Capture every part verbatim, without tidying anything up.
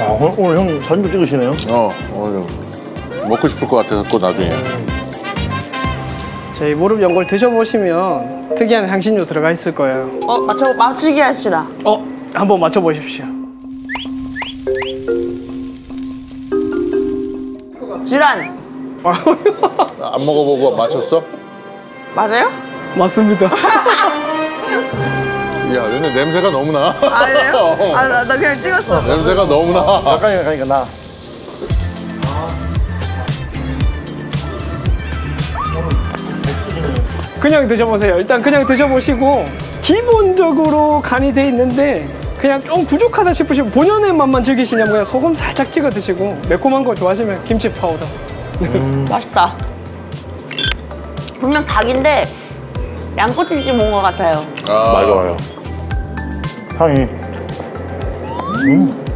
아, 오늘, 오늘 형 사진도 찍으시네요? 어, 오늘 먹고 싶을 것 같아서 또 나중에. 저희 무릎 연골 드셔보시면 특이한 향신료 들어가 있을 거예요. 어, 맞춰, 맞추기 하시라. 어, 한번 맞춰보십시오. 질환. 안 먹어보고 맞췄어? 맞아요? 맞습니다. 야, 근데 냄새가 너무 나. 아니에요? 아, 나, 나 그냥 찍었어. 냄새가 너무 나. 가까이 가니까 나. 그냥 드셔보세요. 일단 그냥 드셔보시고 기본적으로 간이 돼 있는데 그냥 좀 부족하다 싶으시면 본연의 맛만 즐기시냐면 그냥 소금 살짝 찍어 드시고 매콤한 거 좋아하시면 김치 파우더. 음. 맛있다. 분명 닭인데 양꼬치집 온 것 같아요. 아, 맞아요. 향이. 음.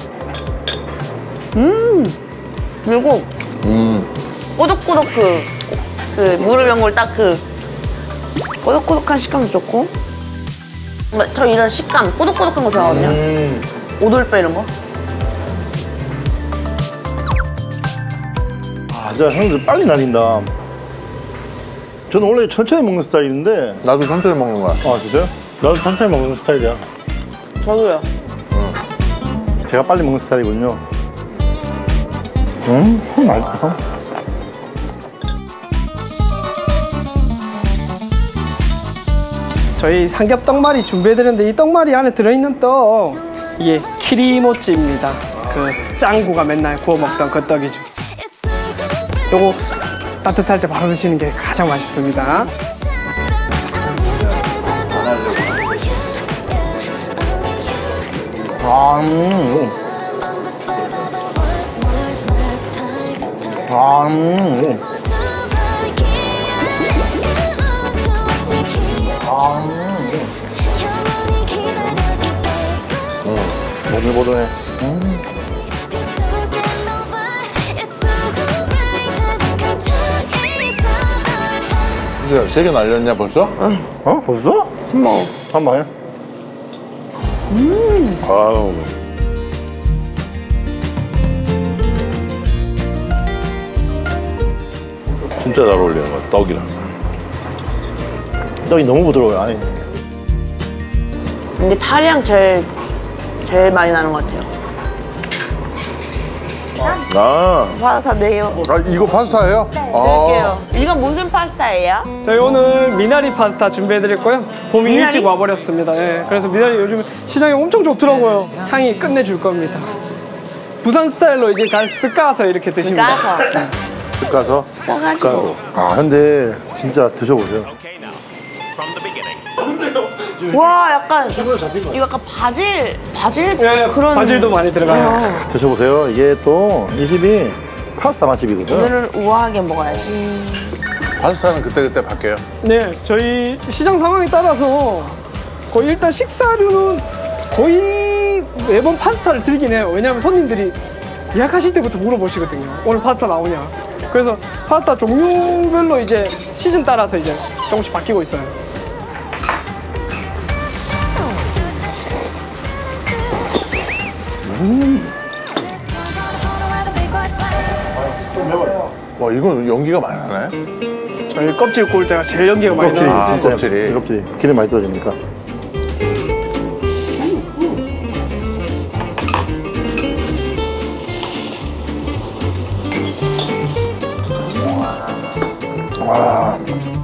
음. 그리고 음. 꼬독꼬독 그, 그 무릎 연골 딱 그 꼬독꼬독한 식감도 좋고. 저 이런 식감, 꼬독꼬독한 거 좋아하거든요. 음. 오돌뼈 이런 거. 아, 진짜 형들 빨리 날린다. 저는 원래 천천히 먹는 스타일인데. 나도 천천히 먹는 거야. 아, 진짜요? 나도 천천히 먹는 스타일이야. 저도요. 제가 빨리 먹는 스타일이군요. 음, 맛있다. 저희 삼겹 떡말이 준비해드렸는데 이 떡말이 안에 들어있는 떡 이게 키리모찌입니다. 그 짱구가 맨날 구워 먹던 그 떡이죠. 요거 따뜻할 때 바로 드시는 게 가장 맛있습니다. 아, 음. 아, 음. 아, 음. 음. 보들보들해. 음. 진짜 세 개 날렸냐 벌써? 응. 어? 벌써? 한 번. 한 번 해. 음. 아우. 진짜 잘 어울리는 거야, 떡이랑. 떡이 너무 부드러워요, 안에. 근데 파리향 제일 제일 많이 나는 것 같아요. 아, 파스타 내요. 아 이거 파스타예요? 드릴게요. 이건 무슨 파스타예요? 저희 오늘 미나리 파스타 준비해드렸고요. 봄이 미나리? 일찍 와버렸습니다. 예, 그래서 미나리 요즘 시장에 엄청 좋더라고요. 향이 끝내줄 겁니다. 부산 스타일로 이제 잘 쓱까서 이렇게 드시면 돼요. 까서. 쓱 가서? 짜가지고. 아, 근데 진짜 드셔보세요. 와, 약간 이거 약간 바질 바질 예, 그런 바질도 많이 들어가요. 드셔보세요. 이게 또 이 집이 파스타 맛집이거든. 오늘은 우아하게 먹어야지. 파스타는 그때그때 바뀌어요. 네, 저희 시장 상황에 따라서 거의 일단 식사류는 거의 매번 파스타를 드리긴 해요. 왜냐하면 손님들이 예약하실 때부터 물어보시거든요. 오늘 파스타 나오냐. 그래서 파스타 종류별로 이제 시즌 따라서 이제 조금씩 바뀌고 있어요. 음. 와, 이건 연기가 많이 나네. 저희 껍질 구울 때가 제일 연기가 많이 껍질이 나요. 진짜 껍질이. 껍질이 기름 많이 떨어지니까. 와.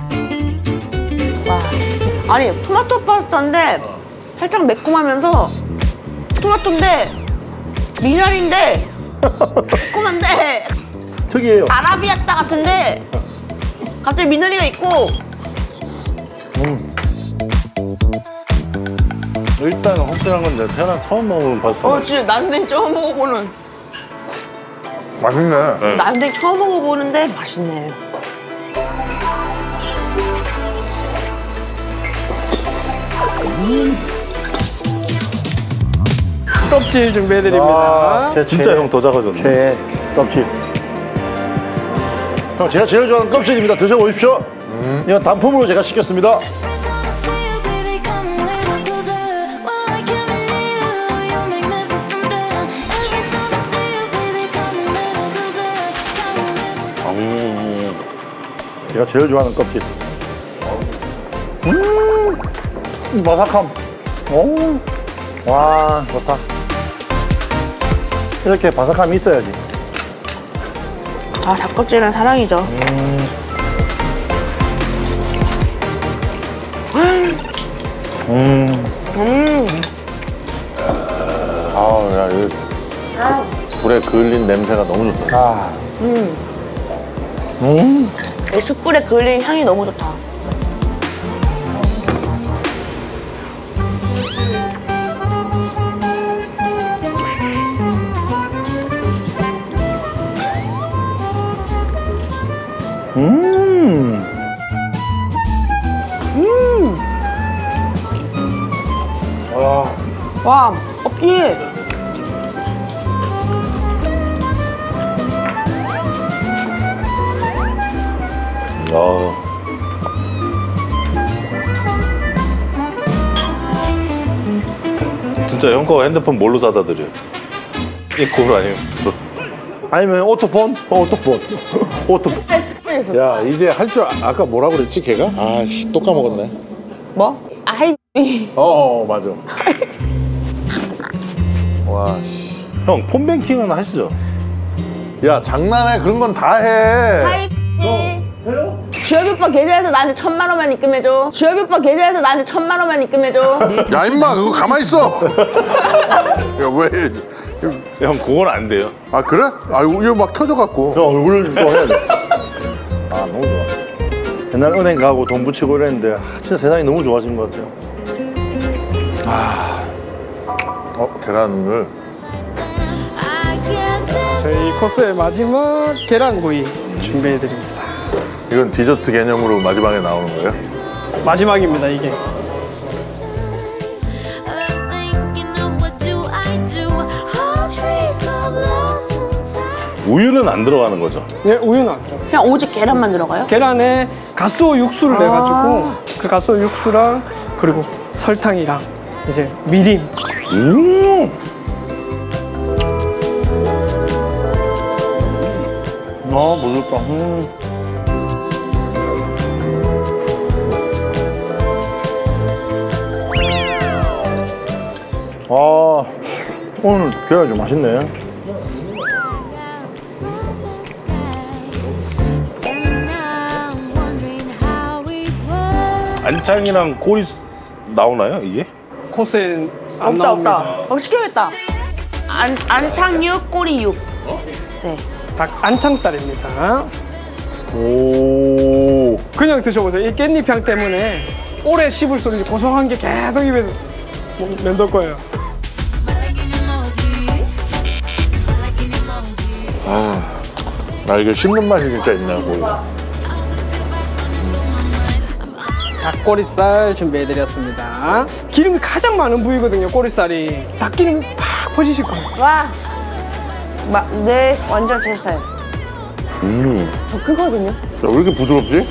와. 아니, 토마토 파스타인데 살짝 매콤하면서 토마토인데 미나리인데 매콤한데 특이해요. 아라비아따 같은데 갑자기 미나리가 있고. 음. 일단 확실한 건 내가 태어나서 처음 먹어본 파스타. 어, 진짜 난생 처음 먹어보는. 맛있네. 난생 처음 먹어보는데 맛있네. 음. 껍질 준비해드립니다. 아, 제 진짜 형 더 작아졌네. 최애 껍질. 형, 제가 제일 좋아하는 껍질입니다. 드셔보십시오. 음. 이건 단품으로 제가 시켰습니다. 제가 제일 좋아하는 껍질. 음, 바삭함. 오, 와, 좋다. 이렇게 바삭함이 있어야지. 아, 닭껍질은 사랑이죠. 음, 음. 아, 야, 이거 불에 그을린 냄새가 너무 좋다. 아, 음. 음, 이 숯불에 그을린 향이 너무 좋다. 음. 와, 와, 껍질. 아, 진짜 형 거 핸드폰 뭘로 사다 드려? 이 그거 아니에요? 아니면 오토폰? 어, 오토폰. 오토폰. 야, 이제 할 줄 아까 뭐라 그랬지, 걔가? 아, 씨, 또 까먹었네. 뭐? 아이. 어, 어, 맞아. 와, 씨. 형 폰뱅킹은 하시죠? 야, 장난해. 그런 건 다 해. 하이. 주혁이 오빠 계좌에서 나한테 천만 원만 입금해줘. 주혁이 오빠 계좌에서 나한테 천만 원만 입금해줘. 야, 임마, 그거 가만히 있어. 야, 왜? 형 그건 안 돼요. 아, 그래? 아, 이거 막 켜져갖고. 형 얼굴 또 해야 돼. 아, 너무 좋아. 옛날 은행 가고 돈 붙이고 이랬는데 아, 진짜 세상이 너무 좋아진 것 같아요. 어, 계란을. 저희 코스의 마지막 계란구이 준비해드립니다. 이건 디저트 개념으로 마지막에 나오는 거예요? 마지막입니다, 이게. 우유는 안 들어가는 거죠? 네, 우유는 안 들어가요. 그냥 오직 계란만 들어가요? 계란에 가스오 육수를 내가지고 그 가스오 육수랑 그리고 설탕이랑 이제 미림. 음. 아, 무섭다. 음. 아, 오늘 계란 좀 맛있네. 안창이랑 콜이 나오나요 이게? 코스에 안 없다, 나옵니다. 없다. 어, 시켜야겠다. 안, 안창육, 꼬리육. 네. 닭 안창살입니다. 오, 그냥 드셔보세요. 이 깻잎 향 때문에 오래 씹을수록 이제 고소한 게 계속 입에 맴돌 거예요. 아, 이게 씹는 맛이 진짜 있네, 거기. 닭꼬리살 준비해드렸습니다. 기름이 가장 많은 부위거든요, 꼬리살이. 닭기름 팍 퍼지실 거예요. 와. 마, 네, 완전 제 스타일. 음. 더 크거든요. 야, 왜 이렇게 부드럽지?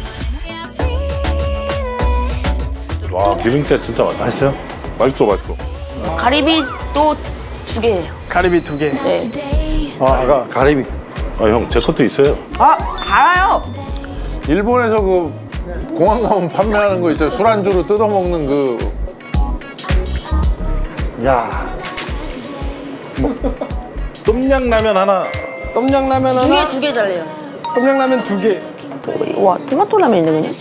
와 기름때 진짜 맛있다. 맛있어요? 맛있어 맛있어. 가리비 또 두 개예요. 가리비 두 개. 네. 아, 아까 가리비. 아 형 제 것도 있어요. 아, 알아요. 일본에서 그 공항 가면 판매하는 거 있잖아요. 술안주로 뜯어먹는 그. 야, 똠양라면 하나. 똠양라면 두 개, 하나, 두 개 달래요. 똠양라면 두 개. 와, 토마토 라면인데, 그냥?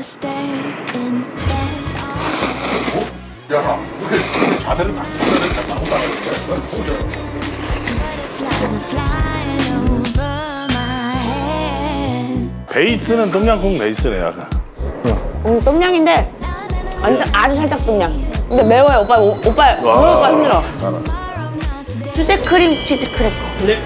베이스는 똠양꿍 베이스네 약간. 음, 똠양인데 완전 아주 살짝 똠양. 근데 매워요. 오빠, 오, 오빠, 오늘 오빠 힘들어. 수제 크림 치즈 크래커. 네.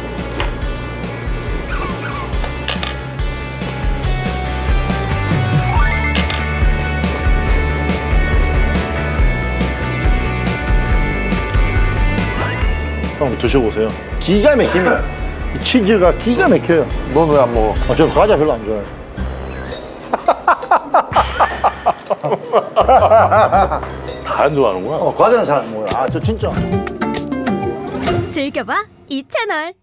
한번 드셔보세요. 기가 막힙니다. 이 치즈가 기가 막혀요. 넌 왜 안 먹어? 아, 저 과자 별로 안 좋아해요. 다 안 좋아하는구나. 어, 과자는 잘 안 먹어요. 아, 저 진짜. 즐겨봐 이 채널.